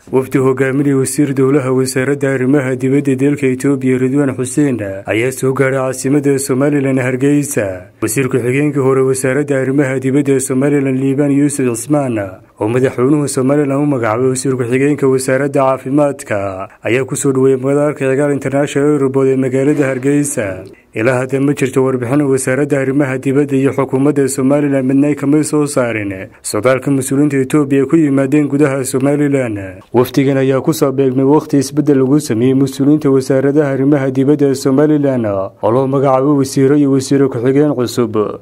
wafdi hogaaminaya wasiir dowlaha wasaaradda arrimaha dibadda dalka Itoobiya Ridwaan Xuseen ayaa soo gaaray caasimadda Soomaaliland Hargeysa. wasiir ku-xigeenka hore wasaaradda arrimaha dibadda Soomaaliland Liibaan Yuusuf Cismaan oo madaxweynaha Soomaaliland u magacaabay wasiir ku-xigeenka wasaaradda caafimaadka ayaa ku soo dhaweeyay madaarka Cigaal International Airport ee magaalada Hargeysa. ilaa hadda ma jirto warbixin wasaaradda arrimaha dibadda iyo xukuumadda Soomaaliland midna kama soo saarin socdaalka mas'uuliyiinta Itoobiya ku yimaadeen gudaha Soomaaliland. wafdigan ayaa ku soo beegmay waqti isbedel lagu sameeyay mas'uuliyiinta wasaaradda arrimaha dibadda Soomaaliland oo loo magacaabay wasiiro iyo wasiiro ku-xigeen cusub.